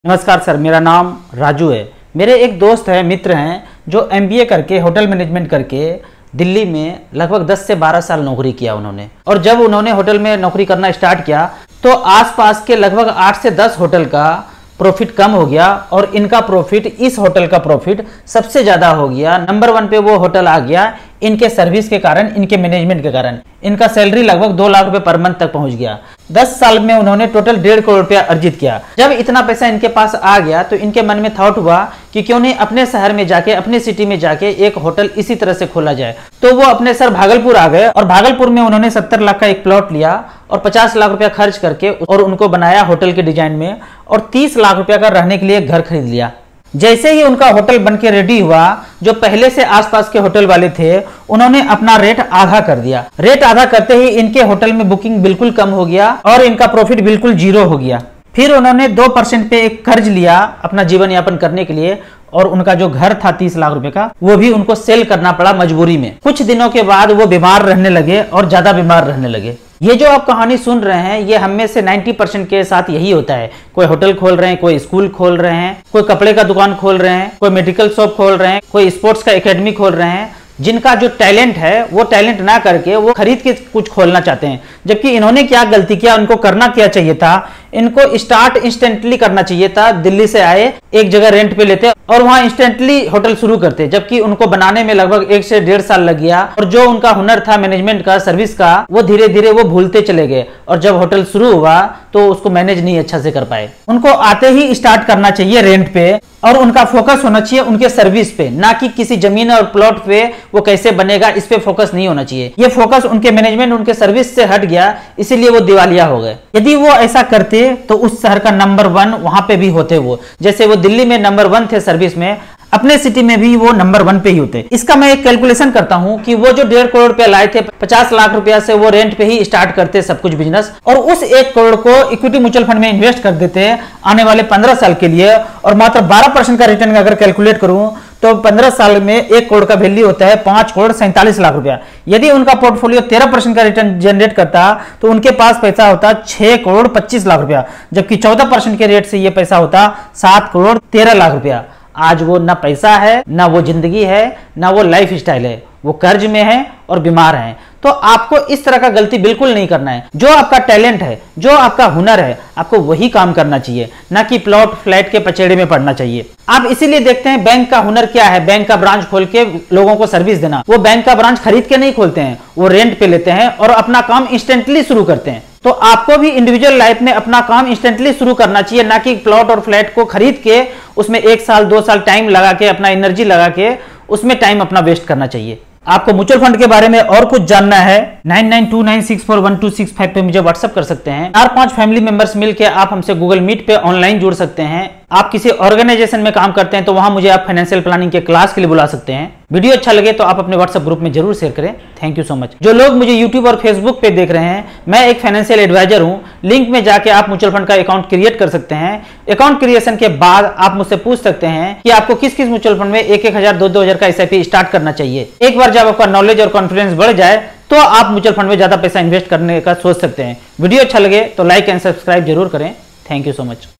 नमस्कार सर, मेरा नाम राजू है। मेरे एक दोस्त है, मित्र हैं, जो एमबीए करके होटल मैनेजमेंट करके दिल्ली में लगभग 10 से 12 साल नौकरी किया उन्होंने। और जब उन्होंने होटल में नौकरी करना स्टार्ट किया तो आसपास के लगभग 8 से 10 होटल का प्रॉफिट कम हो गया और इनका प्रॉफिट, इस होटल का प्रॉफिट सबसे ज़्यादा हो गया। नंबर 1 पे वो होटल आ गया इनके सर्विस के कारण, इनके मैनेजमेंट के कारण। इनका सैलरी लगभग 2 लाख रुपए पर मंथ तक पहुंच गया। 10 साल में उन्होंने टोटल 1.5 करोड़ रुपया अर्जित किया। जब इतना पैसा इनके पास आ गया तो इनके मन में थॉट हुआ कि क्यों नहीं अपने शहर में जाके, अपने सिटी में जाके एक होटल इसी तरह से खोला जाए। तो वो अपने सर भागलपुर आ गए और भागलपुर में उन्होंने 70 लाख का एक प्लॉट लिया और 50 लाख रुपया खर्च करके और उनको बनाया होटल के डिजाइन में, और 30 लाख रुपया का रहने के लिए एक घर खरीद लिया। जैसे ही उनका होटल बनके रेडी हुआ, जो पहले से आसपास के होटल वाले थे उन्होंने अपना रेट आधा कर दिया। रेट आधा करते ही इनके होटल में बुकिंग बिल्कुल कम हो गया और इनका प्रॉफिट बिल्कुल 0 हो गया। फिर उन्होंने 2% पे एक कर्ज लिया अपना जीवन यापन करने के लिए, और उनका जो घर था 30 लाख रुपए का, वो भी उनको सेल करना पड़ा मजबूरी में। कुछ दिनों के बाद वो बीमार रहने लगे और ज्यादा बीमार रहने लगे। ये जो आप कहानी सुन रहे हैं, ये हम में से 90% के साथ यही होता है। कोई होटल खोल रहे हैं, कोई स्कूल खोल रहे हैं, कोई कपड़े का दुकान खोल रहे हैं, कोई मेडिकल शॉप खोल रहे हैं, कोई स्पोर्ट्स का एकेडमी खोल रहे हैं। जिनका जो टैलेंट है वो टैलेंट ना करके वो खरीद के कुछ खोलना चाहते हैं। जबकि इन्होंने क्या गलती किया, उनको करना क्या चाहिए था, इनको स्टार्ट इंस्टेंटली करना चाहिए था। दिल्ली से आए, एक जगह रेंट पे लेते और वहां इंस्टेंटली होटल शुरू करते, जबकि उनको बनाने में लगभग 1 से 1.5 साल लग गया। और जो उनका हुनर था मैनेजमेंट का, सर्विस का, वो धीरे धीरे वो भूलते चले गए। और जब होटल शुरू हुआ तो उसको मैनेज नहीं अच्छा से कर पाए। उनको आते ही स्टार्ट करना चाहिए रेंट पे, और उनका फोकस होना चाहिए उनके सर्विस पे, ना कि किसी जमीन और प्लॉट पे वो कैसे बनेगा इस पे फोकस नहीं होना चाहिए। ये फोकस उनके मैनेजमेंट, उनके सर्विस से हट गया, इसीलिए वो दिवालिया हो गए। यदि वो ऐसा करते तो उस शहर का नंबर 1 वहां पे भी होते। वो जैसे वो दिल्ली में नंबर 1 थे सर्विस में, अपने सिटी में भी वो नंबर 1 पे ही होते। इसका मैं एक कैलकुलेशन करता हूं कि वो जो 1.5 करोड़ रुपया लाए थे, 50 लाख रुपया से वो रेंट पे ही स्टार्ट करते सब कुछ बिजनेस, और उस 1 करोड़ को इक्विटी म्यूचुअल फंड में इन्वेस्ट कर देते आने वाले 15 साल के लिए। और मात्र 12% का रिटर्न अगर कैलकुलेट करूं तो 15 साल में 1 करोड़ का वैल्यू होता है 5 करोड़ 47 लाख रुपया। यदि उनका पोर्टफोलियो 13% का रिटर्न जनरेट करता तो उनके पास पैसा होता 6 करोड़ 25 लाख रुपया, जबकि 14% के रेट से यह पैसा होता 7 करोड़ 13 लाख रुपया। आज वो ना पैसा है, ना वो जिंदगी है, ना वो लाइफ स्टाइल है, वो कर्ज में है और बीमार है। तो आपको इस तरह का गलती बिल्कुल नहीं करना है। जो आपका टैलेंट है, जो आपका हुनर है, आपको वही काम करना चाहिए, ना कि प्लॉट फ्लैट के पचेड़े में पड़ना चाहिए। आप इसीलिए देखते हैं बैंक का हुनर क्या है, बैंक का ब्रांच खोल के लोगों को सर्विस देना। वो बैंक का ब्रांच खरीद के नहीं खोलते हैं, वो रेंट पे लेते हैं और अपना काम इंस्टेंटली शुरू करते हैं। तो आपको भी इंडिविजुअल लाइफ में अपना काम इंस्टेंटली शुरू करना चाहिए, ना कि प्लॉट और फ्लैट को खरीद के उसमें 1 साल 2 साल टाइम लगा के, अपना एनर्जी लगा के उसमें टाइम अपना वेस्ट करना चाहिए। आपको म्यूचुअल फंड के बारे में और कुछ जानना है, 9929641265 पे मुझे व्हाट्सएप कर सकते हैं। 4-5 फैमिली मेंबर्स मिलकर आप हमसे गूगल मीट पे ऑनलाइन जुड़ सकते हैं। आप किसी ऑर्गेनाइजेशन में काम करते हैं तो वहां मुझे आप फाइनेंशियल प्लानिंग के क्लास के लिए बुला सकते हैं। वीडियो अच्छा लगे तो आप अपने व्हाट्सएप ग्रुप में जरूर शेयर करें। Thank you so much. जो लोग मुझे यूट्यूब और फेसबुक पे देख रहे हैं, मैं एक फाइनेंशियल एडवाइजर हूं। लिंक में जाके आप म्यूचुअल फंड का अकाउंट क्रिएट कर सकते हैं। अकाउंट क्रिएशन के बाद आप मुझसे पूछ सकते हैं कि आपको किस किस म्यूचुअल फंड में 1-1 हजार 2-2 हजार का एसआईपी स्टार्ट करना चाहिए। एक बार जब आपका नॉलेज और कॉन्फिडेंस बढ़ जाए तो आप म्यूचुअल फंड में ज्यादा पैसा इन्वेस्ट करने का सोच सकते हैं। वीडियो अच्छा लगे तो लाइक एंड सब्सक्राइब जरूर करें। Thank you so much.